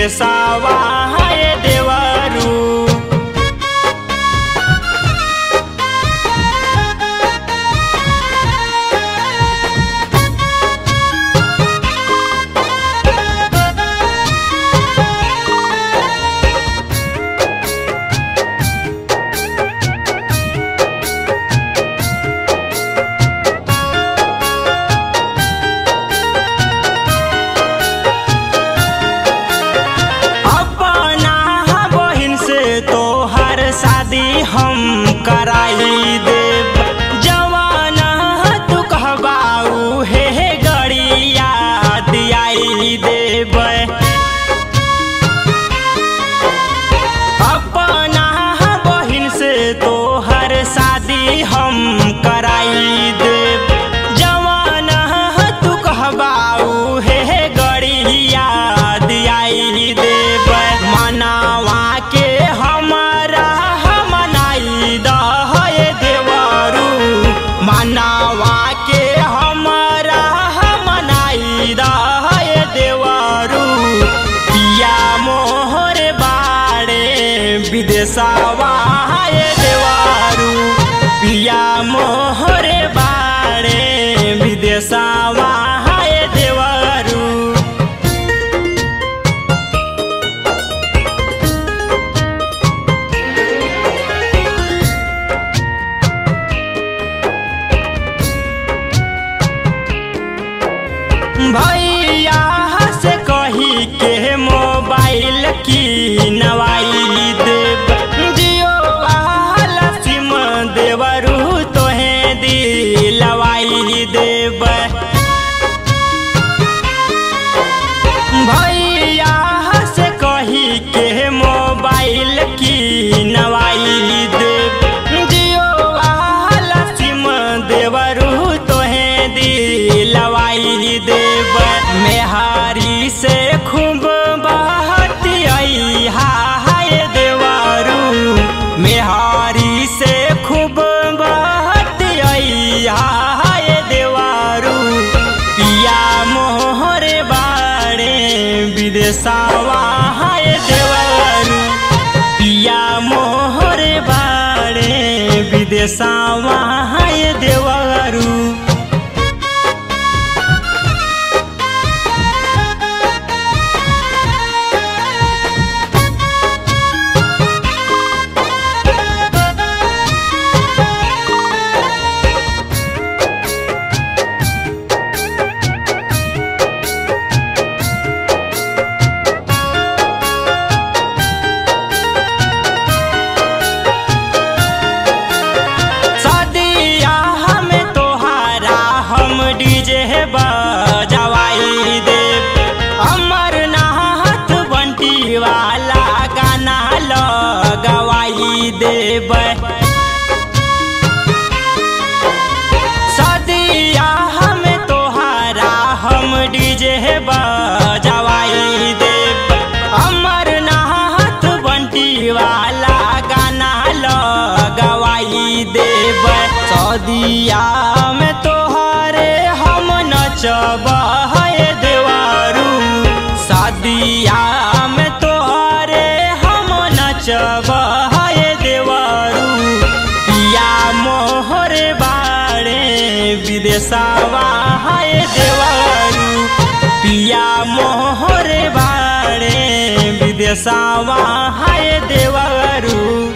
विदेशवा हाय देवरू। शादी हम कराई देब, जवाना तू कहबाऊ हे गड़िया दियाई देब। अपना बहिन से तोहर शादी हम कराई देब, जवाना तू कहबाऊ हे गड़िया दियाई देब। मनावा के मनावा के हमारा मनाई दे देवरू। पिया मोहर बाड़े विदेशवा हाय देवरू, पिया मोहर बाड़े विदेशवा हाय देवरू। भैया से कही के मोबाइल की नवाई देब, जियो वाला सिम देवरू तोहे दिलवाई देब। भैया से कही के मोबाइल की नवाई देब, जियो वाला सिम देवरू तोहे दिलवाई देब। मेहारी से खूब बहतियाई हाय देवरू, मेहारी से खूब बहतियाई हाय देवरू। पिया मोहर बाड़े विदेशवा हाय देवरू, पिया मोहर बाड़े विदेशवा हाय देवरू। डीजे बजवाई देब, अमरनाथ बंटी वाला गाना लगवाई देब। सदिया में तोहरा हम डीजे बजवाई देब, अमरनाथ बंटी वाला गाना लगवाई देब। सदिया में तोहरे हम नचब हाय देवरू, शादिया में तोहरे हम नचब हाय देवरू। पिया मोहर बाड़े विदेशवा हाय देवरू, पिया मोहर बाड़े विदेशवा हाय देवरू।